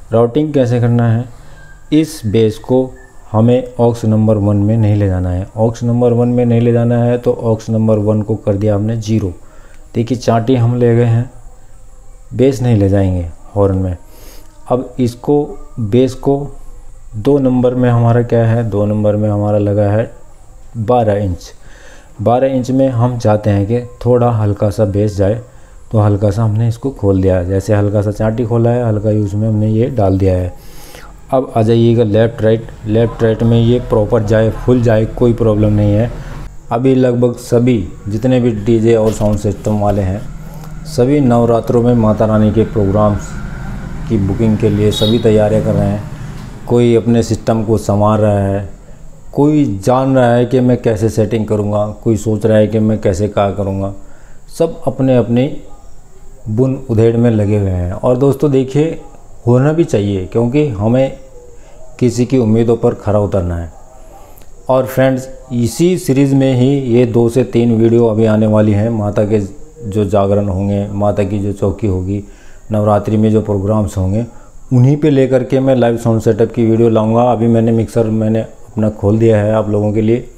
Routing कैसे करना है, इस बेस को हमें ऑक्स नंबर 1 में नहीं ले जाना है। ऑक्स नंबर 1 में नहीं ले जाना है तो ऑक्स नंबर 1 को कर दिया हमने 0। देखिए चाटी हम ले गए हैं, बेस नहीं ले जाएंगे हॉर्न में। अब इसको बेस को 2 नंबर में हमारा क्या है, 2 नंबर में हमारा लगा है 12 इंच। 12 इंच में हम चाहते हैं कि थोड़ा हल्का सा बेस जाए, तो हल्का सा हमने इसको खोल दिया। जैसे हल्का सा चाटी खोला है, हल्का ही उसमें हमने ये डाल दिया है। अब आ जाइएगा लेफ़्ट राइट में ये प्रॉपर जाए, फुल जाए, कोई प्रॉब्लम नहीं है। अभी लगभग सभी जितने भी डीजे और साउंड सिस्टम वाले हैं, सभी नवरात्रों में माता रानी के प्रोग्राम्स की बुकिंग के लिए सभी तैयारियां कर रहे हैं। कोई अपने सिस्टम को संवार रहा है, कोई जान रहा है कि मैं कैसे सेटिंग करूँगा, कोई सोच रहा है कि मैं कैसे क्या करूँगा। सब अपने अपने बुन उधेड़ में लगे हुए हैं। और दोस्तों देखिए, होना भी चाहिए, क्योंकि हमें किसी की उम्मीदों पर खरा उतरना है। और फ्रेंड्स, इसी सीरीज़ में ही ये 2 से 3 वीडियो अभी आने वाली हैं। माता के जो जागरण होंगे, माता की जो चौकी होगी, नवरात्रि में जो प्रोग्राम्स होंगे, उन्हीं पे लेकर के मैं लाइव साउंड सेटअप की वीडियो लाऊंगा। अभी मैंने अपना खोल दिया है आप लोगों के लिए।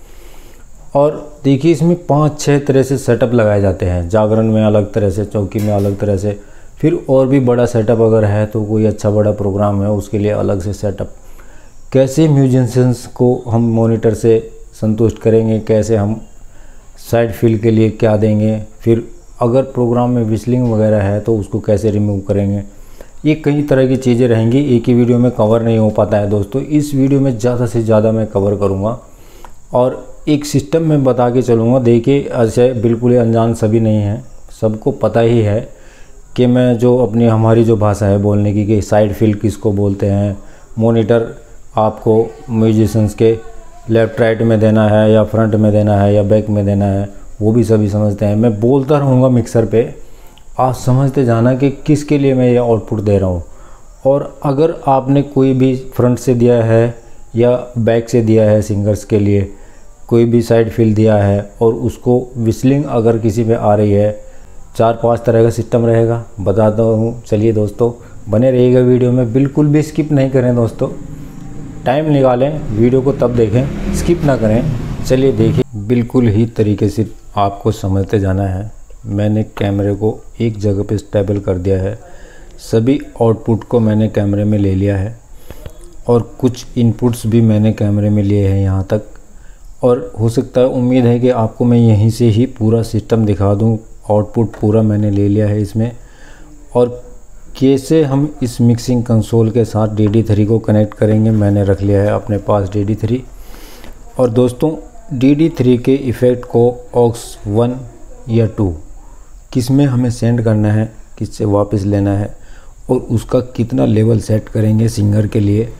और देखिए, इसमें 5-6 तरह से सेटअप लगाए जाते हैं। जागरण में अलग तरह से, चौकी में अलग तरह से, फिर और भी बड़ा सेटअप अगर है तो कोई अच्छा बड़ा प्रोग्राम है उसके लिए अलग से सेटअप। कैसे म्यूजिशियंस को हम मॉनिटर से संतुष्ट करेंगे, कैसे हम साइड फील के लिए क्या देंगे, फिर अगर प्रोग्राम में विस्लिंग वगैरह है तो उसको कैसे रिमूव करेंगे, ये कई तरह की चीज़ें रहेंगी। एक ही वीडियो में कवर नहीं हो पाता है दोस्तों। इस वीडियो में ज़्यादा से ज़्यादा मैं कवर करूँगा और एक सिस्टम में बता के चलूँगा। देखिए, ऐसे बिल्कुल ही अनजान सभी नहीं हैं, सबको पता ही है कि मैं जो हमारी जो भाषा है बोलने की, कि साइड फील किसको बोलते हैं, मॉनिटर आपको म्यूजिशियंस के लेफ़्ट राइट में देना है या फ्रंट में देना है या बैक में देना है, वो भी सभी समझते हैं। मैं बोलता रहूँगा मिक्सर पे, आप समझते जाना कि किसके लिए मैं ये आउटपुट दे रहा हूँ। और अगर आपने कोई भी फ्रंट से दिया है या बैक से दिया है, सिंगर्स के लिए कोई भी साइड फील दिया है और उसको विस्लिंग अगर किसी पे आ रही है, 4-5 तरह का सिस्टम रहेगा, बताता हूँ। चलिए दोस्तों, बने रहिएगा वीडियो में, बिल्कुल भी स्किप नहीं करें दोस्तों। टाइम निकालें, वीडियो को तब देखें, स्किप ना करें। चलिए देखिए, बिल्कुल ही तरीके से आपको समझते जाना है। मैंने कैमरे को एक जगह पे स्टेबल कर दिया है, सभी आउटपुट को मैंने कैमरे में ले लिया है और कुछ इनपुट्स भी मैंने कैमरे में लिए हैं यहाँ तक। और हो सकता है, उम्मीद है कि आपको मैं यहीं से ही पूरा सिस्टम दिखा दूँ। आउटपुट पूरा मैंने ले लिया है इसमें। और कैसे हम इस मिक्सिंग कंसोल के साथ DD3 को कनेक्ट करेंगे, मैंने रख लिया है अपने पास DD3। और दोस्तों, DD3 के इफ़ेक्ट को ऑक्स 1 या 2 किस में हमें सेंड करना है, किससे वापस लेना है और उसका कितना लेवल सेट करेंगे सिंगर के लिए,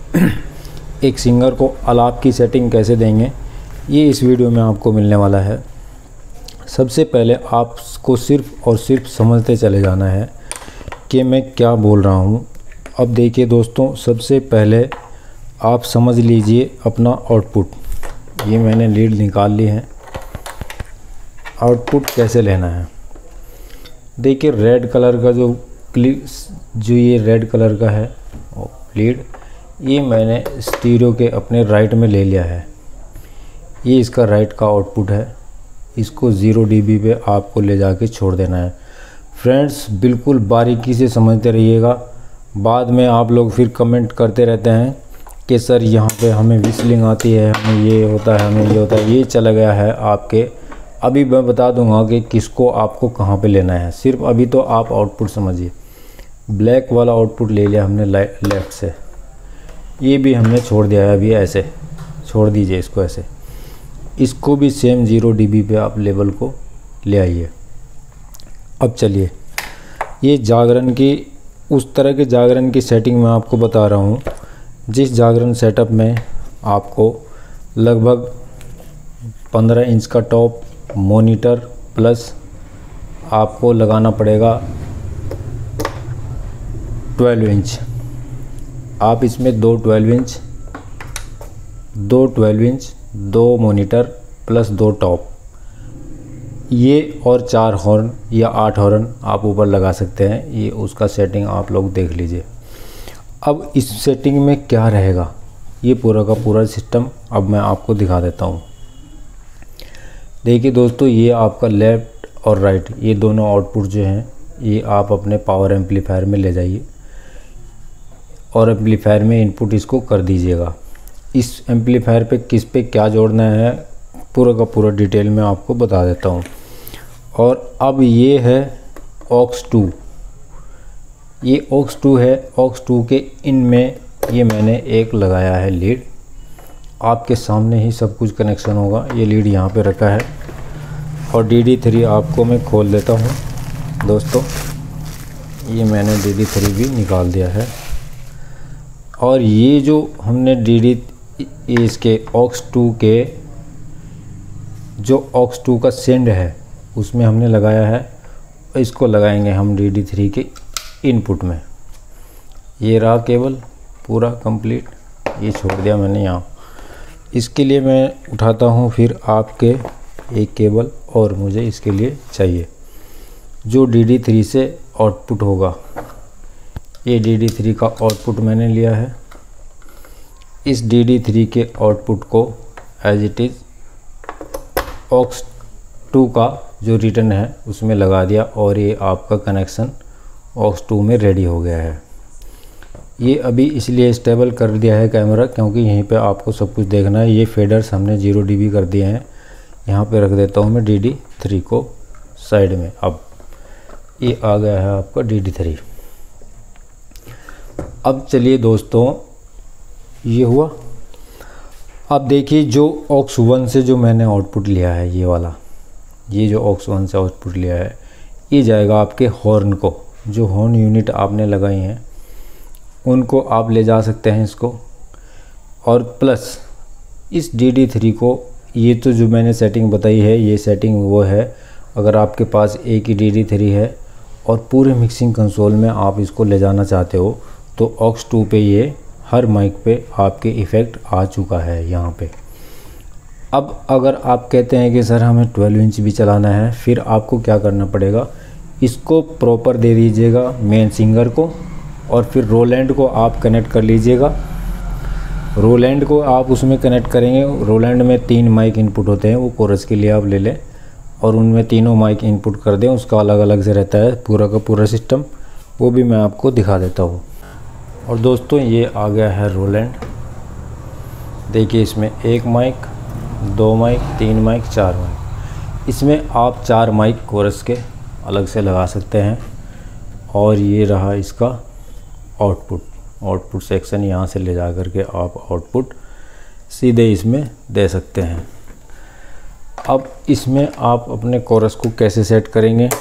एक सिंगर को आलाप की सेटिंग कैसे देंगे, ये इस वीडियो में आपको मिलने वाला है। सबसे पहले आपको सिर्फ़ और सिर्फ समझते चले जाना है कि मैं क्या बोल रहा हूँ। अब देखिए दोस्तों, सबसे पहले आप समझ लीजिए अपना आउटपुट। ये मैंने लीड निकाल ली है। आउटपुट कैसे लेना है, देखिए रेड कलर का जो ये रेड कलर का है लीड, ये मैंने स्टीरियो के अपने राइट में ले लिया है। ये इसका राइट का आउटपुट है। इसको 0 dB पे आपको ले जाके छोड़ देना है। फ्रेंड्स, बिल्कुल बारीकी से समझते रहिएगा। बाद में आप लोग फिर कमेंट करते रहते हैं कि सर यहाँ पे हमें विस्लिंग आती है, हमें ये होता है, हमें ये होता है। ये चला गया है आपके। अभी मैं बता दूंगा कि किसको आपको कहाँ पे लेना है। सिर्फ अभी तो आप आउटपुट समझिए। ब्लैक वाला आउटपुट ले लिया हमने लेफ़्ट से, ये भी हमने छोड़ दिया है। अभी ऐसे छोड़ दीजिए इसको, ऐसे। इसको भी सेम 0 dB पे आप लेवल को ले आइए। अब चलिए, ये जागरण की, उस तरह के जागरण की सेटिंग मैं आपको बता रहा हूँ जिस जागरण सेटअप में आपको लगभग 15 इंच का टॉप मॉनिटर प्लस आपको लगाना पड़ेगा 12 इंच। आप इसमें 2 12 इंच, 2 मॉनिटर प्लस 2 टॉप, ये और 4 हॉर्न या 8 हॉर्न आप ऊपर लगा सकते हैं। ये उसका सेटिंग आप लोग देख लीजिए। अब इस सेटिंग में क्या रहेगा, ये पूरा का पूरा सिस्टम अब मैं आपको दिखा देता हूँ। देखिए दोस्तों, ये आपका लेफ़्ट और राइट ये दोनों आउटपुट जो हैं ये आप अपने पावर एम्पलीफायर में ले जाइए और एम्पलीफायर में इनपुट इसको कर दीजिएगा। इस एम्पलीफायर पे किस पे क्या जोड़ना है पूरा का पूरा डिटेल में आपको बता देता हूँ। और अब ये है ऑक्स 2, ये ऑक्स 2 है। ऑक्स 2 के इन में ये मैंने एक लगाया है लीड, आपके सामने ही सब कुछ कनेक्शन होगा। ये लीड यहाँ पे रखा है और DD3 आपको मैं खोल देता हूँ दोस्तों। ये मैंने DD3 भी निकाल दिया है और ये जो हमने इसके ऑक्स 2 के जो ऑक्स 2 का सेंड है उसमें हमने लगाया है, इसको लगाएंगे हम DD3 के इनपुट में। ये रहा केबल पूरा कंप्लीट, ये छोड़ दिया मैंने यहाँ। इसके लिए मैं उठाता हूँ फिर आपके एक केबल और मुझे इसके लिए चाहिए जो DD3 से आउटपुट होगा। ये DD3 का आउटपुट मैंने लिया है। इस DD3 के आउटपुट को एज इट इज़ ऑक्स 2 का जो रिटर्न है उसमें लगा दिया और ये आपका कनेक्शन ऑक्स 2 में रेडी हो गया है। ये अभी इसलिए स्टेबल कर दिया है कैमरा क्योंकि यहीं पे आपको सब कुछ देखना है। ये फेडर्स हमने 0 dB कर दिए हैं। यहाँ पे रख देता हूँ मैं DD3 को साइड में। अब ये आ गया है आपका DD3। अब चलिए दोस्तों, ये हुआ। अब देखिए जो ऑक्स 1 से जो मैंने आउटपुट लिया है ये वाला, ये जो ऑक्स 1 से आउटपुट लिया है ये जाएगा आपके हॉर्न को। जो हॉर्न यूनिट आपने लगाई हैं उनको आप ले जा सकते हैं इसको। और प्लस इस DD3 को, ये तो जो मैंने सेटिंग बताई है ये सेटिंग वो है अगर आपके पास एक ही DD3 है और पूरे मिक्सिंग कंसोल में आप इसको ले जाना चाहते हो तो ऑक्स 2 पे ये हर माइक पे आपके इफ़ेक्ट आ चुका है यहाँ पे। अब अगर आप कहते हैं कि सर हमें 12 इंच भी चलाना है, फिर आपको क्या करना पड़ेगा, इसको प्रॉपर दे दीजिएगा मेन सिंगर को और फिर रोलैंड को आप कनेक्ट कर लीजिएगा। रोलैंड को आप उसमें कनेक्ट करेंगे। रोलैंड में 3 माइक इनपुट होते हैं, वो कोरस के लिए आप ले लें और उनमें तीनों माइक इनपुट कर दें। उसका अलग अलग से रहता है पूरा का पूरा सिस्टम, वो भी मैं आपको दिखा देता हूँ। और दोस्तों ये आ गया है रोलैंड। देखिए इसमें 1 माइक, 2 माइक, 3 माइक, 4 माइक। इसमें आप 4 माइक कोरस के अलग से लगा सकते हैं। और ये रहा इसका आउटपुट सेक्शन, यहाँ से ले जा कर के आप आउटपुट सीधे इसमें दे सकते हैं। अब इसमें आप अपने कोरस को कैसे सेट करेंगे,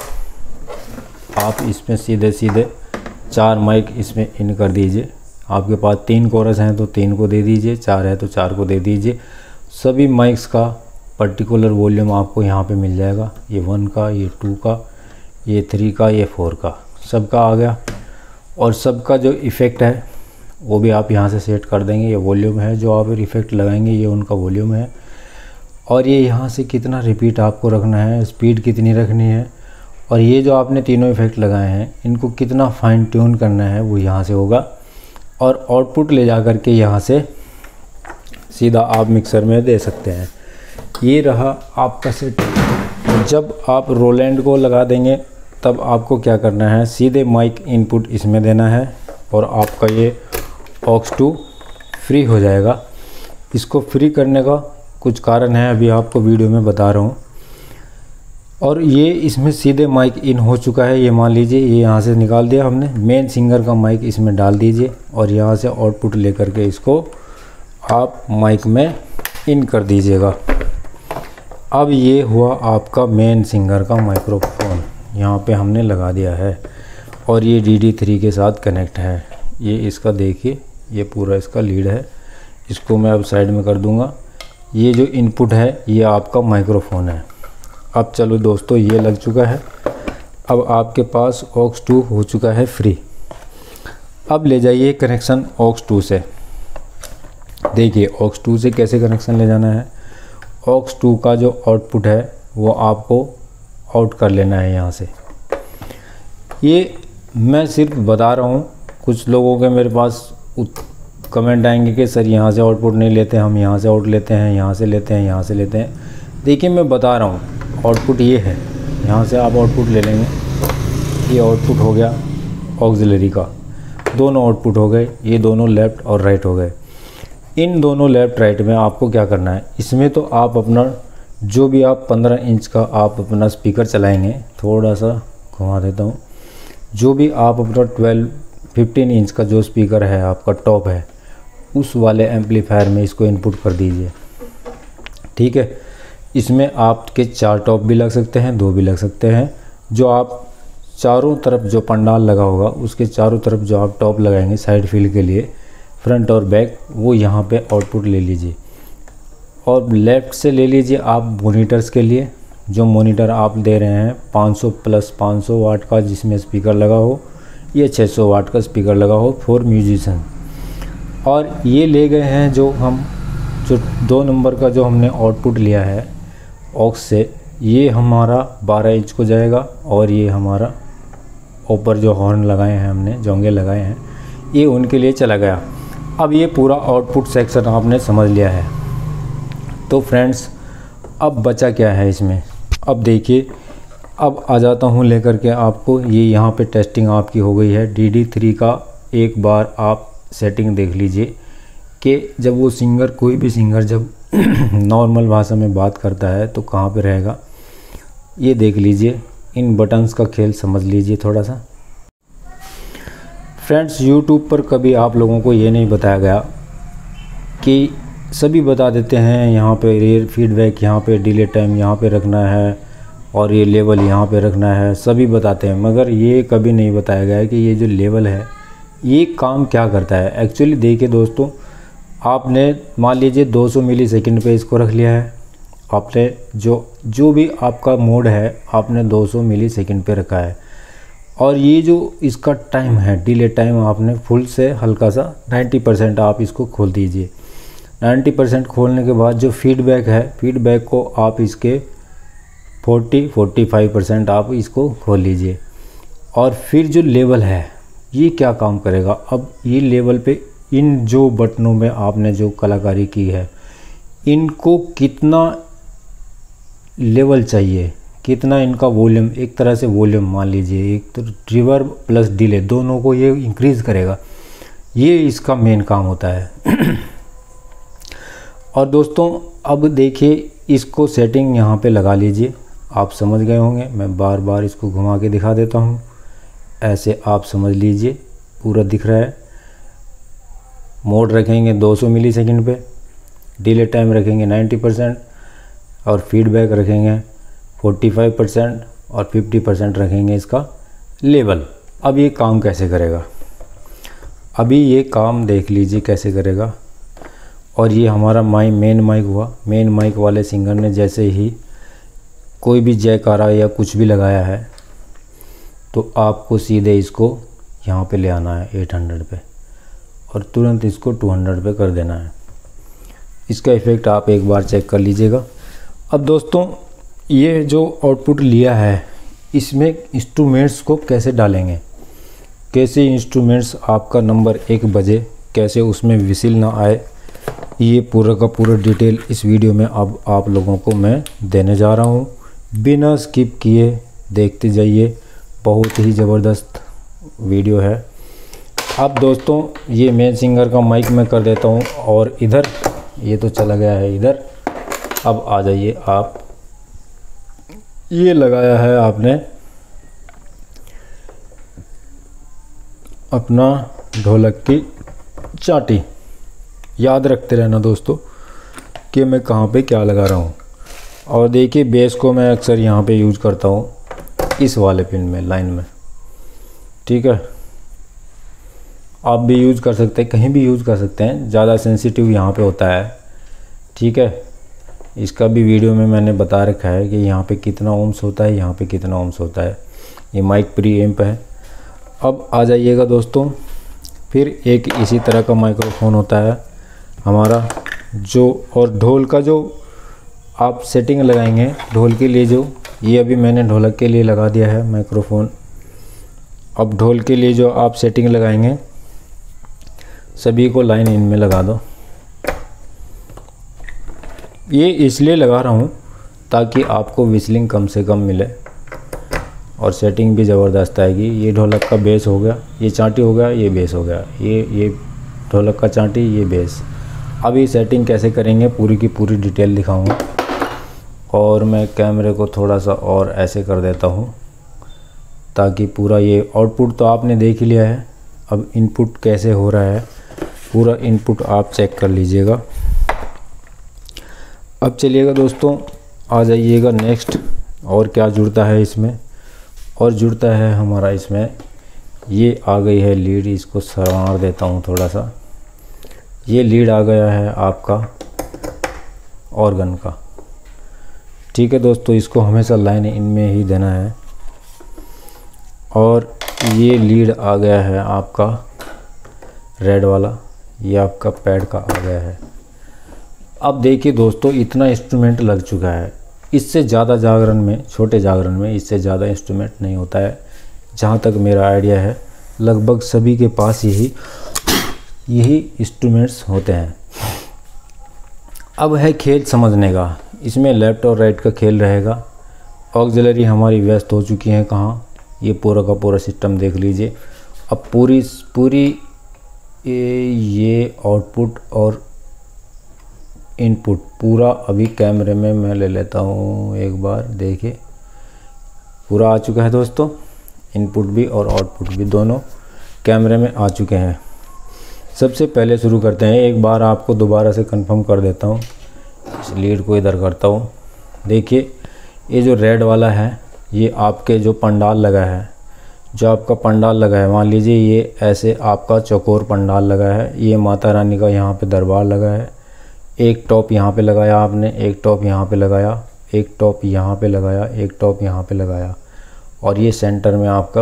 आप इसमें सीधे 4 माइक इसमें इन कर दीजिए। आपके पास 3 कोरस हैं तो 3 को दे दीजिए, 4 है तो 4 को दे दीजिए। सभी माइक्स का पर्टिकुलर वॉल्यूम आपको यहाँ पे मिल जाएगा। ये 1 का, ये 2 का, ये 3 का, ये 4 का, सबका आ गया। और सबका जो इफ़ेक्ट है वो भी आप यहाँ से सेट कर देंगे। ये वॉल्यूम है जो आप इफ़ेक्ट लगाएंगे, ये उनका वॉल्यूम है। और ये यहाँ से कितना रिपीट आपको रखना है, स्पीड कितनी रखनी है, और ये जो आपने तीनों इफ़ेक्ट लगाए हैं इनको कितना फाइन ट्यून करना है वो यहाँ से होगा। और आउटपुट ले जा कर के यहाँ से सीधा आप मिक्सर में दे सकते हैं। ये रहा आपका सेट। जब आप रोलैंड को लगा देंगे तब आपको क्या करना है, सीधे माइक इनपुट इसमें देना है और आपका ये ऑक्स 2 फ्री हो जाएगा। इसको फ्री करने का कुछ कारण है, अभी आपको वीडियो में बता रहा हूँ। और ये इसमें सीधे माइक इन हो चुका है। ये मान लीजिए ये यहाँ से निकाल दिया हमने, मेन सिंगर का माइक इसमें डाल दीजिए और यहाँ से आउटपुट लेकर के इसको आप माइक में इन कर दीजिएगा। अब ये हुआ आपका मेन सिंगर का माइक्रोफोन, यहाँ पे हमने लगा दिया है और ये DD3 के साथ कनेक्ट है। ये इसका देखिए, ये पूरा इसका लीड है। इसको मैं अब साइड में कर दूँगा। ये जो इनपुट है ये आपका माइक्रोफोन है। अब चलो दोस्तों, ये लग चुका है। अब आपके पास ऑक्स 2 हो चुका है फ्री। अब ले जाइए कनेक्शन ऑक्स 2 से। देखिए ऑक्स 2 से कैसे कनेक्शन ले जाना है। ऑक्स 2 का जो आउटपुट है वो आपको आउट कर लेना है यहाँ से। ये मैं सिर्फ बता रहा हूँ, कुछ लोगों के मेरे पास कमेंट आएंगे कि सर यहाँ से आउटपुट नहीं लेते, हम यहाँ से आउट लेते हैं, यहाँ से लेते हैं, यहाँ से लेते हैं। देखिए मैं बता रहा हूँ, आउटपुट ये है, यहाँ से आप आउटपुट ले लेंगे। ये आउटपुट हो गया ऑक्सिलरी का, दोनों आउटपुट हो गए, ये दोनों लेफ़्ट और राइट हो गए। इन दोनों लेफ़्ट राइट में आपको क्या करना है, इसमें तो आप अपना जो भी आप 15 इंच का आप अपना स्पीकर चलाएंगे, थोड़ा सा घुमा देता हूँ, जो भी आप अपना 15 इंच का जो स्पीकर है आपका टॉप है, उस वाले एम्पलीफायर में इसको इनपुट कर दीजिए। ठीक है, इसमें आपके 4 टॉप भी लग सकते हैं, 2 भी लग सकते हैं। जो आप चारों तरफ जो पंडाल लगा होगा उसके चारों तरफ जो आप टॉप लगाएंगे साइड फील्ड के लिए, फ्रंट और बैक, वो यहाँ पे आउटपुट ले लीजिए। और लेफ़्ट से ले लीजिए आप मोनीटर्स के लिए, जो मोनीटर आप दे रहे हैं 500 प्लस 500 वाट का जिसमें स्पीकर लगा हो, या 600 वाट का स्पीकर लगा हो फॉर म्यूजिशियन। और ये ले गए हैं जो 2 नंबर का जो हमने आउटपुट लिया है ऑक्स से, ये हमारा 12 इंच को जाएगा। और ये हमारा ऊपर जो हॉर्न लगाए हैं हमने, जोंगे लगाए हैं, ये उनके लिए चला गया। अब ये पूरा आउटपुट सेक्शन आपने समझ लिया है। तो फ्रेंड्स अब बचा क्या है इसमें, अब देखिए, अब आ जाता हूँ लेकर के आपको। ये यहाँ पे टेस्टिंग आपकी हो गई है DD3 का। एक बार आप सेटिंग देख लीजिए कि जब वो सिंगर, कोई भी सिंगर जब नॉर्मल भाषा में बात करता है तो कहाँ पे रहेगा, ये देख लीजिए। इन बटन्स का खेल समझ लीजिए थोड़ा सा। फ्रेंड्स यूट्यूब पर कभी आप लोगों को ये नहीं बताया गया कि सभी बता देते हैं यहाँ पे रेयर फीडबैक, यहाँ पे डिले टाइम यहाँ पे रखना है और ये लेवल यहाँ पे रखना है, सभी बताते हैं, मगर ये कभी नहीं बताया गया है कि ये जो लेवल है ये काम क्या करता है। एक्चुअली देखिए दोस्तों, आपने मान लीजिए 200 मिलीसेकंड पे इसको रख लिया है, आपने जो भी आपका मोड है आपने 200 मिलीसेकंड पे रखा है। और ये जो इसका टाइम है, डिले टाइम, आपने फुल से हल्का सा 90% आप इसको खोल दीजिए। 90% खोलने के बाद जो फीडबैक है, फीडबैक को आप इसके 40-45% आप इसको खोल लीजिए। और फिर जो लेवल है ये क्या काम करेगा, अब ये लेवल पे इन जो बटनों में आपने जो कलाकारी की है, इनको कितना लेवल चाहिए, कितना इनका वॉल्यूम, एक तरह से वॉल्यूम मान लीजिए, एक तो रिवर्ब प्लस डिले दोनों को ये इंक्रीज़ करेगा, ये इसका मेन काम होता है। और दोस्तों अब देखिए, इसको सेटिंग यहाँ पे लगा लीजिए। आप समझ गए होंगे, मैं बार बार इसको घुमा के दिखा देता हूँ, ऐसे आप समझ लीजिए, पूरा दिख रहा है। मोड रखेंगे 200 मिलीसेकंड पे, डिले टाइम रखेंगे 90% और फीडबैक रखेंगे 45% और 50% रखेंगे इसका लेवल। अब ये काम कैसे करेगा, अभी ये काम देख लीजिए कैसे करेगा। और ये हमारा मेन माइक हुआ। मेन माइक वाले सिंगर ने जैसे ही कोई भी जयकारा या कुछ भी लगाया है तो आपको सीधे इसको यहाँ पे ले आना है 800 पे और तुरंत इसको 200 पे कर देना है। इसका इफ़ेक्ट आप एक बार चेक कर लीजिएगा। अब दोस्तों ये जो आउटपुट लिया है इसमें इंस्ट्रूमेंट्स को कैसे डालेंगे, कैसे इंस्ट्रूमेंट्स आपका नंबर 1 बजे, कैसे उसमें विसिल ना आए, ये पूरा का पूरा डिटेल इस वीडियो में अब आप लोगों को मैं देने जा रहा हूँ। बिना स्किप किए देखते जाइए, बहुत ही ज़बरदस्त वीडियो है। अब दोस्तों ये मेन सिंगर का माइक मैं कर देता हूँ और इधर ये तो चला गया है इधर। अब आ जाइए आप, ये लगाया है आपने अपना ढोलक की चाटी। याद रखते रहना दोस्तों कि मैं कहाँ पे क्या लगा रहा हूँ। और देखिए बेस को मैं अक्सर यहाँ पे यूज़ करता हूँ इस वाले पिन में, लाइन में। ठीक है, आप भी यूज़ कर सकते हैं, कहीं भी यूज़ कर सकते हैं, ज़्यादा सेंसिटिव यहाँ पे होता है। ठीक है, इसका भी वीडियो में मैंने बता रखा है कि यहाँ पे कितना ओम्स होता है, यहाँ पे कितना ओम्स होता है। ये माइक प्री एम्प है। अब आ जाइएगा दोस्तों, फिर एक इसी तरह का माइक्रोफोन होता है हमारा जो, और ढोल का जो आप सेटिंग लगाएंगे, ढोल के लिए जो, ये अभी मैंने ढोलक के लिए लगा दिया है माइक्रोफोन। अब ढोल के लिए जो आप सेटिंग लगाएंगे, सभी को लाइन इन में लगा दो। ये इसलिए लगा रहा हूँ ताकि आपको विस्लिंग कम से कम मिले और सेटिंग भी ज़बरदस्त आएगी। ये ढोलक का बेस हो गया, ये चांटी हो गया, ये बेस हो गया, ये ढोलक का चांटी, ये बेस। अब ये सेटिंग कैसे करेंगे पूरी की पूरी डिटेल दिखाऊंगा। और मैं कैमरे को थोड़ा सा और ऐसे कर देता हूँ ताकि पूरा ये आउटपुट तो आपने देख ही लिया है। अब इनपुट कैसे हो रहा है पूरा इनपुट आप चेक कर लीजिएगा। अब चलिएगा दोस्तों, आ जाइएगा नेक्स्ट। और क्या जुड़ता है इसमें, और जुड़ता है हमारा इसमें ये आ गई है लीड। इसको संवार देता हूँ थोड़ा सा। ये लीड आ गया है आपका ऑर्गन का। ठीक है दोस्तों, इसको हमेशा लाइन इनमें ही देना है। और ये लीड आ गया है आपका रेड वाला, ये आपका पैड का आ गया है। अब देखिए दोस्तों, इतना इंस्ट्रूमेंट लग चुका है। इससे ज़्यादा जागरण में, छोटे जागरण में इससे ज़्यादा इंस्ट्रूमेंट नहीं होता है। जहाँ तक मेरा आइडिया है लगभग सभी के पास यही इंस्ट्रूमेंट्स होते हैं। अब है खेल समझने का। इसमें लेफ़्ट और राइट का खेल रहेगा। ऑक्सिलरी हमारी व्यस्त हो चुकी हैं कहाँ, ये पूरा का पूरा सिस्टम देख लीजिए। अब पूरी ये आउटपुट और इनपुट पूरा अभी कैमरे में मैं ले लेता हूँ एक बार, देखिए पूरा आ चुका है दोस्तों। इनपुट भी और आउटपुट भी दोनों कैमरे में आ चुके हैं। सबसे पहले शुरू करते हैं। एक बार आपको दोबारा से कंफर्म कर देता हूँ। इस लीड को इधर करता हूँ। देखिए ये जो रेड वाला है ये आपके जो पंडाल लगा है, जो आपका पंडाल लगा है, मान लीजिए ये ऐसे आपका चौकोर पंडाल लगा है। ये माता रानी का यहाँ पे दरबार लगा है। एक टॉप यहाँ पे लगाया आपने, एक टॉप यहाँ पे लगाया, एक टॉप यहाँ पे लगाया, एक टॉप यहाँ पे लगाया। और ये सेंटर में आपका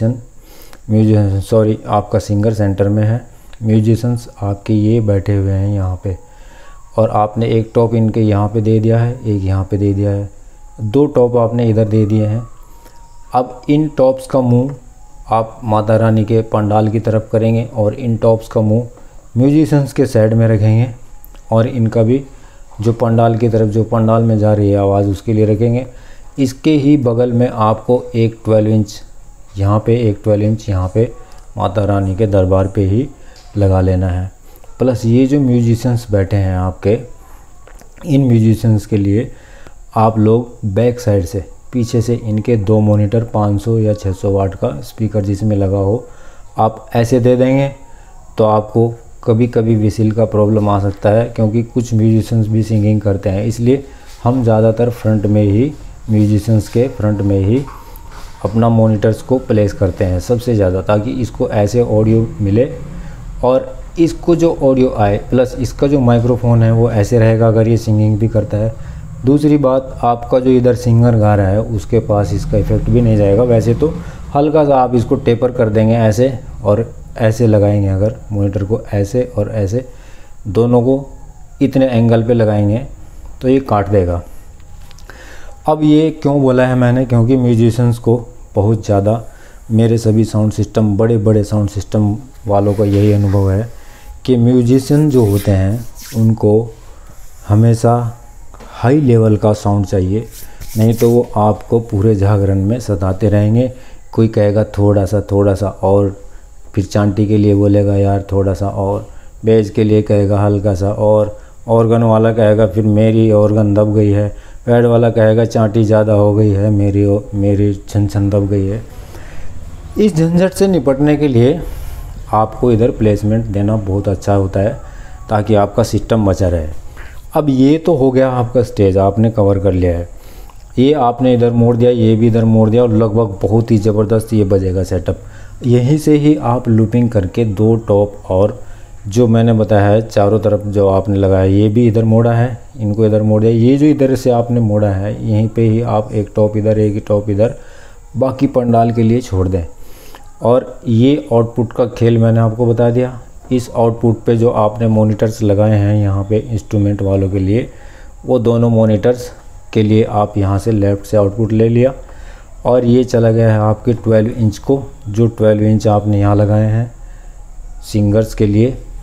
म्यूजिशियन सॉरी आपका सिंगर सेंटर में है। म्यूजिशंस आपके ये बैठे हुए हैं यहाँ पे। और आपने एक टॉप इनके यहाँ पे दे दिया है, एक यहाँ पे दे दिया है, दो टॉप आपने इधर दे दिए हैं। अब इन टॉप्स का मुंह आप माता रानी के पंडाल की तरफ करेंगे और इन टॉप्स का मुंह म्यूजिशंस के साइड में रखेंगे। और इनका भी जो पंडाल की तरफ, जो पंडाल में जा रही है आवाज़, उसके लिए रखेंगे। इसके ही बगल में आपको एक 12 इंच यहाँ पे, एक 12 इंच यहाँ पे माता रानी के दरबार पे ही लगा लेना है। प्लस ये जो म्यूजिशंस बैठे हैं आपके, इन म्यूजिशंस के लिए आप लोग बैक साइड से, पीछे से इनके दो मॉनिटर 500 या 600 वाट का स्पीकर जिसमें लगा हो, आप ऐसे दे देंगे तो आपको कभी कभी विसिल का प्रॉब्लम आ सकता है, क्योंकि कुछ म्यूजिशंस भी सिंगिंग करते हैं। इसलिए हम ज़्यादातर फ्रंट में ही, म्यूजिशंस के फ्रंट में ही अपना मॉनिटर्स को प्लेस करते हैं सबसे ज़्यादा, ताकि इसको ऐसे ऑडियो मिले और इसको जो ऑडियो आए। प्लस इसका जो माइक्रोफोन है वो ऐसे रहेगा अगर ये सिंगिंग भी करता है। दूसरी बात, आपका जो इधर सिंगर गा रहा है उसके पास इसका इफ़ेक्ट भी नहीं जाएगा। वैसे तो हल्का सा आप इसको टेपर कर देंगे ऐसे, और ऐसे लगाएंगे अगर मॉनिटर को, ऐसे और ऐसे दोनों को इतने एंगल पे लगाएंगे तो ये काट देगा। अब ये क्यों बोला है मैंने, क्योंकि म्यूजिशंस को बहुत ज़्यादा, मेरे सभी साउंड सिस्टम, बड़े बड़े साउंड सिस्टम वालों का यही अनुभव है कि म्यूजिशियन जो होते हैं उनको हमेशा हाई लेवल का साउंड चाहिए, नहीं तो वो आपको पूरे जागरण में सताते रहेंगे। कोई कहेगा थोड़ा सा और, फिर चांटी के लिए बोलेगा यार थोड़ा सा और, बेज के लिए कहेगा हल्का सा और, ऑर्गन वाला कहेगा फिर मेरी ऑर्गन दब गई है, पैड वाला कहेगा चांटी ज़्यादा हो गई है, मेरी छन दब गई है। इस झंझट से निपटने के लिए आपको इधर प्लेसमेंट देना बहुत अच्छा होता है ताकि आपका सिस्टम बचा रहे। अब ये तो हो गया आपका स्टेज, आपने कवर कर लिया है। ये आपने इधर मोड़ दिया, ये भी इधर मोड़ दिया और लगभग बहुत ही ज़बरदस्त ये बजेगा सेटअप। यहीं से ही आप लूपिंग करके दो टॉप और जो मैंने बताया है चारों तरफ जो आपने लगाया, ये भी इधर मोड़ा है, इनको इधर मोड़ दिया। ये जो इधर से आपने मोड़ा है यहीं पे ही आप एक टॉप इधर, एक टॉप इधर, बाकी पंडाल के लिए छोड़ दें। और ये आउटपुट का खेल मैंने आपको बता दिया। इस आउटपुट पे जो आपने मॉनिटर्स लगाए हैं यहाँ पे इंस्ट्रूमेंट वालों के लिए, वो दोनों मॉनिटर्स के लिए आप यहाँ से लेफ़्ट से आउटपुट ले लिया और ये चला गया है आपके 12 इंच को, जो 12 इंच आपने यहाँ लगाए हैं सिंगर्स के लिए,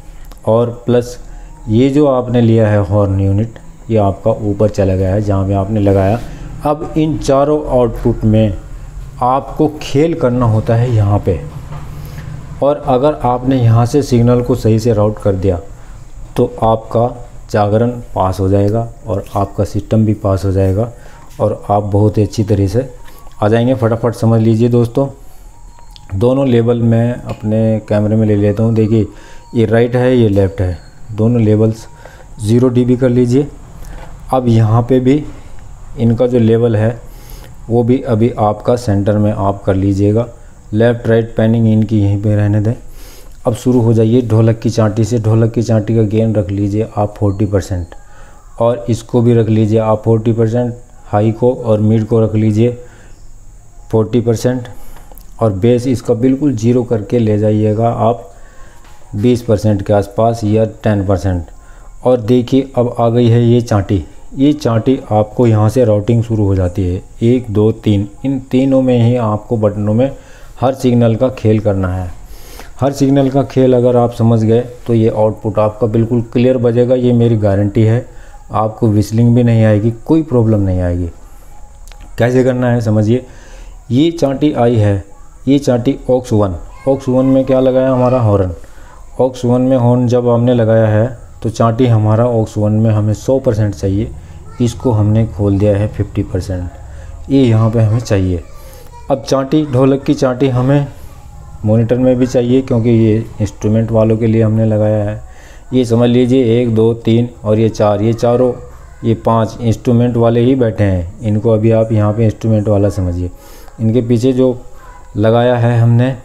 और प्लस ये जो आपने लिया है हॉर्न यूनिट, ये आपका ऊपर चला गया है जहाँ पे आपने लगाया। अब इन चारों आउटपुट में आपको खेल करना होता है यहाँ पे, और अगर आपने यहाँ से सिग्नल को सही से राउट कर दिया तो आपका जागरण पास हो जाएगा और आपका सिस्टम भी पास हो जाएगा और आप बहुत ही अच्छी तरह से आ जाएंगे। फटाफट समझ लीजिए दोस्तों, दोनों लेवल मैं अपने कैमरे में ले लेता हूँ। देखिए ये राइट है, ये लेफ़्ट है, दोनों लेवल्स 0 dB कर लीजिए। अब यहाँ पे भी इनका जो लेवल है वो भी अभी आपका सेंटर में आप कर लीजिएगा। लेफ़्ट राइट पैनिंग इनकी यहीं पे रहने दें। अब शुरू हो जाइए ढोलक की चांटी से। ढोलक की चांटी का गेन रख लीजिए आप 40% और इसको भी रख लीजिए आप 40%, हाई को और मिड को रख लीजिए 40% और बेस इसका बिल्कुल 0 करके ले जाइएगा आप 20% के आसपास या 10%। और देखिए अब आ गई है ये चांटी। ये चांटी आपको यहाँ से राउटिंग शुरू हो जाती है 1 2 3, इन तीनों में ही आपको बटनों में हर सिग्नल का खेल करना है। हर सिग्नल का खेल अगर आप समझ गए तो ये आउटपुट आपका बिल्कुल क्लियर बजेगा, ये मेरी गारंटी है। आपको विस्लिंग भी नहीं आएगी, कोई प्रॉब्लम नहीं आएगी। कैसे करना है समझिए। ये चांटी आई है, ये चांटी ऑक्स 1 में क्या लगाया हमारा हॉर्न। ऑक्स 1 में हॉर्न जब हमने लगाया है तो चांटी हमारा ऑक्स 1 में हमें 100% चाहिए, इसको हमने खोल दिया है 50%, ये यहाँ पे हमें चाहिए। अब चांटी, ढोलक की चांटी हमें मॉनिटर में भी चाहिए क्योंकि ये इंस्ट्रूमेंट वालों के लिए हमने लगाया है। ये समझ लीजिए 1 2 3 और ये 4, ये चारों, ये 5 इंस्ट्रूमेंट वाले ही बैठे हैं। इनको अभी आप यहाँ पे इंस्ट्रूमेंट वाला समझिए। इनके पीछे जो लगाया है हमने,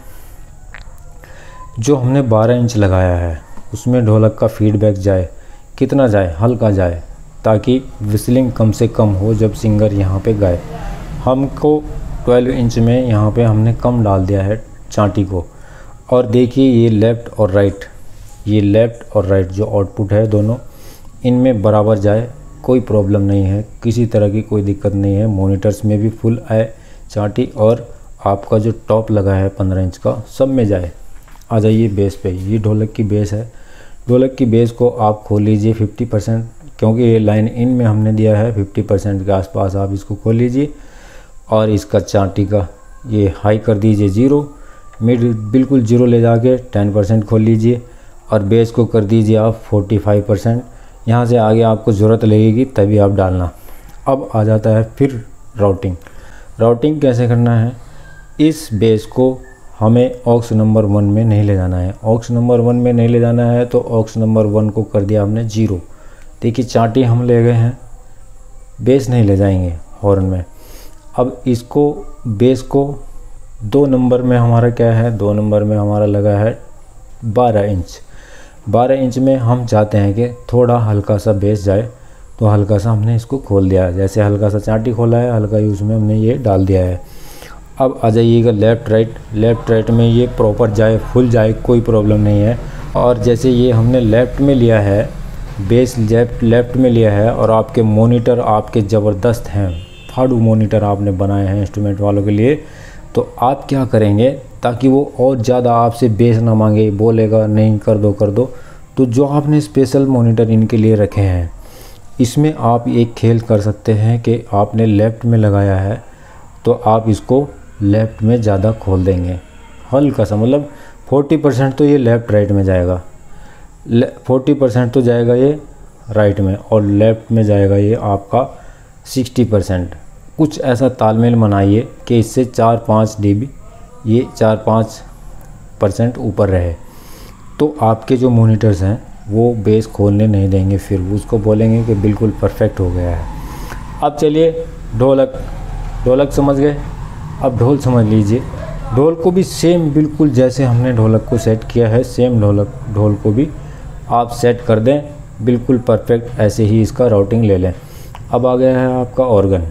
जो हमने 12 इंच लगाया है उसमें ढोलक का फीडबैक जाए, कितना जाए, हल्का जाए, ताकि विस्लिंग कम से कम हो जब सिंगर यहाँ पे गाए। हमको 12 इंच में यहाँ पे हमने कम डाल दिया है चांटी को। और देखिए ये लेफ़्ट और राइट, ये लेफ़्ट और राइट जो आउटपुट है दोनों इनमें बराबर जाए, कोई प्रॉब्लम नहीं है, किसी तरह की कोई दिक्कत नहीं है। मॉनिटर्स में भी फुल आए चांटी और आपका जो टॉप लगा है 15 इंच का सब में जाए। आ जाइए बेस पे, ये ढोलक की बेस है। ढोलक की बेस को आप खोल लीजिए 50%, क्योंकि ये लाइन इन में हमने दिया है 50% के आसपास आप इसको खोल लीजिए। और इसका चांटी का ये हाई कर दीजिए 0, मिड बिल्कुल 0 ले जाके 10% खोल लीजिए और बेस को कर दीजिए आप 45%। यहाँ से आगे आपको ज़रूरत लगेगी तभी आप डालना। अब आ जाता है फिर राउटिंग। राउटिंग कैसे करना है। इस बेस को हमें ऑक्स नंबर 1 में नहीं ले जाना है। ऑक्स नंबर 1 में नहीं ले जाना है तो ऑक्स नंबर 1 को कर दिया हमने 0। देखिए चांटी हम ले गए हैं, बेस नहीं ले जाएंगे हॉर्न में। अब इसको बेस को 2 नंबर में हमारा क्या है, 2 नंबर में हमारा लगा है 12 इंच। 12 इंच में हम चाहते हैं कि थोड़ा हल्का सा बेस जाए, तो हल्का सा हमने इसको खोल दिया है। जैसे हल्का सा चांटी खोला है, हल्का ही उसमें हमने ये डाल दिया है। अब आ जाइएगा लेफ़्ट राइट। लेफ़्ट राइट में ये प्रॉपर जाए, फुल जाए, कोई प्रॉब्लम नहीं है। और जैसे ये हमने लेफ़्ट में लिया है, बेस लेफ़्ट में लिया है और आपके मॉनिटर आपके ज़बरदस्त हैं, फाड़ू मॉनिटर आपने बनाए हैं इंस्ट्रूमेंट वालों के लिए, तो आप क्या करेंगे ताकि वो और ज़्यादा आपसे बेस ना मांगे, बोलेगा नहीं कर दो, तो जो आपने स्पेशल मॉनिटर इनके लिए रखे हैं, इसमें आप एक खेल कर सकते हैं कि आपने लेफ़्ट में लगाया है तो आप इसको लेफ़्ट में ज़्यादा खोल देंगे, हल्का सा, मतलब 40% तो ये लेफ़्ट राइट में जाएगा, 40% तो जाएगा ये राइट में और लेफ़्ट में जाएगा ये आपका 60%। कुछ ऐसा तालमेल बनाइए कि इससे 4-5 dB ये 4-5% ऊपर रहे, तो आपके जो मॉनिटर्स हैं वो बेस खोलने नहीं देंगे, फिर उसको बोलेंगे कि बिल्कुल परफेक्ट हो गया है। अब चलिए ढोलक समझ गए, अब ढोल समझ लीजिए। ढोल को भी सेम बिल्कुल जैसे हमने ढोलक को सेट किया है, सेम ढोल को भी आप सेट कर दें बिल्कुल परफेक्ट, ऐसे ही इसका राउटिंग ले लें। अब आ गया है आपका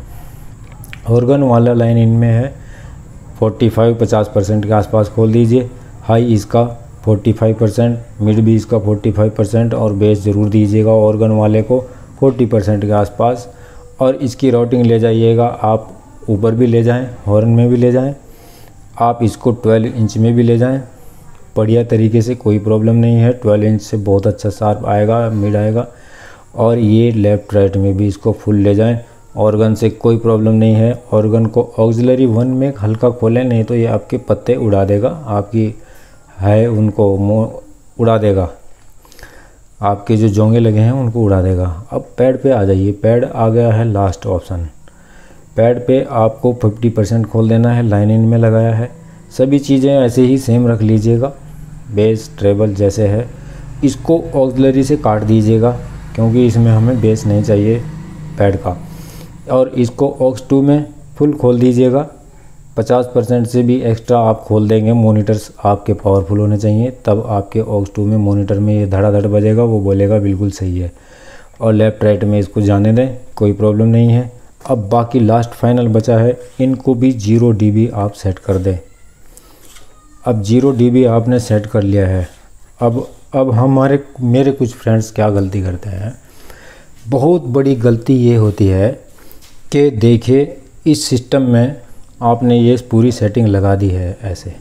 ऑर्गन वाला लाइन इनमें है 45-50% के आसपास खोल दीजिए। हाई इसका 45%, मिड भी इसका 45% और बेस ज़रूर दीजिएगा ऑर्गन वाले को 40% के आसपास। और इसकी राउटिंग ले जाइएगा आप, ऊपर भी ले जाएं, हॉर्न में भी ले जाएं, आप इसको 12 इंच में भी ले जाएं बढ़िया तरीके से, कोई प्रॉब्लम नहीं है। 12 इंच से बहुत अच्छा शार्प आएगा, मिड आएगा। और ये लेफ़्ट राइट में भी इसको फुल ले जाएं, ऑर्गन से कोई प्रॉब्लम नहीं है। ऑर्गन को ऑक्सिलरी 1 में हल्का खोलें, नहीं तो ये आपके पत्ते उड़ा देगा, आपकी है उनको उड़ा देगा, आपके जो जोंगे लगे हैं उनको उड़ा देगा। अब पैड पे आ जाइए। पैड आ गया है लास्ट ऑप्शन। पैड पे आपको 50% खोल देना है, लाइन इन में लगाया है। सभी चीज़ें ऐसे ही सेम रख लीजिएगा, बेस ट्रेबल जैसे है। इसको ऑक्सिलरी से काट दीजिएगा क्योंकि इसमें हमें बेस नहीं चाहिए पैड का। और इसको ऑक्स 2 में फुल खोल दीजिएगा। 50% से भी एक्स्ट्रा आप खोल देंगे। मॉनिटर्स आपके पावरफुल होने चाहिए, तब आपके ऑक्स 2 में मॉनिटर में ये धड़ाधड़ बजेगा, वो बोलेगा बिल्कुल सही है। और लेफ़्ट राइट में इसको जाने दें, कोई प्रॉब्लम नहीं है। अब बाकी लास्ट फाइनल बचा है, इनको भी 0 dB आप सेट कर दें। अब 0 dB आपने सेट कर लिया है। अब मेरे कुछ फ्रेंड्स क्या गलती करते हैं, बहुत बड़ी गलती ये होती है कि देखिए इस सिस्टम में आपने ये पूरी सेटिंग लगा दी है ऐसे।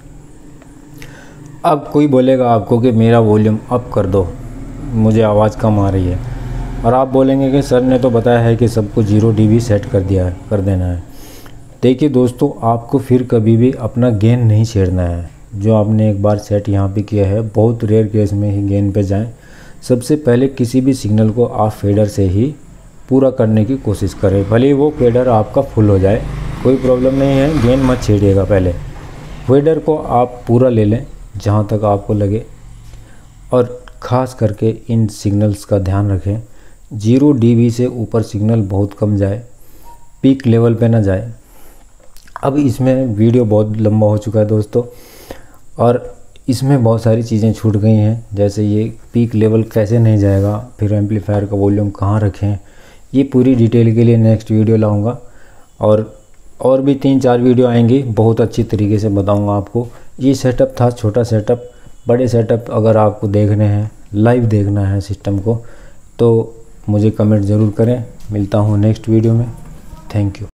अब कोई बोलेगा आपको कि मेरा वॉल्यूम अप कर दो, मुझे आवाज़ कम आ रही है, और आप बोलेंगे कि सर ने तो बताया है कि सबको 0 dB सेट कर देना है। देखिए दोस्तों, आपको फिर कभी भी अपना गेन नहीं छेड़ना है। जो आपने एक बार सेट यहाँ पे किया है, बहुत रेयर केस में ही गेन पे जाएं। सबसे पहले किसी भी सिग्नल को आप फेडर से ही पूरा करने की कोशिश करें, भले वो फेडर आपका फुल हो जाए, कोई प्रॉब्लम नहीं है। गेन मत छेड़िएगा, पहले फेडर को आप पूरा ले लें जहाँ तक आपको लगे। और ख़ास करके इन सिग्नल्स का ध्यान रखें, 0 dB से ऊपर सिग्नल बहुत कम जाए, पीक लेवल पे ना जाए। अब इसमें वीडियो बहुत लंबा हो चुका है दोस्तों, और इसमें बहुत सारी चीज़ें छूट गई हैं, जैसे ये पीक लेवल कैसे नहीं जाएगा, फिर एम्पलीफायर का वॉल्यूम कहाँ रखें, ये पूरी डिटेल के लिए नेक्स्ट वीडियो लाऊंगा। और भी 3-4 वीडियो आएंगी, बहुत अच्छी तरीके से बताऊंगा आपको। ये सेटअप था छोटा सेटअप। बड़े सेटअप अगर आपको देखने हैं, लाइव देखना है सिस्टम को, तो मुझे कमेंट ज़रूर करें। मिलता हूँ नेक्स्ट वीडियो में। Thank you.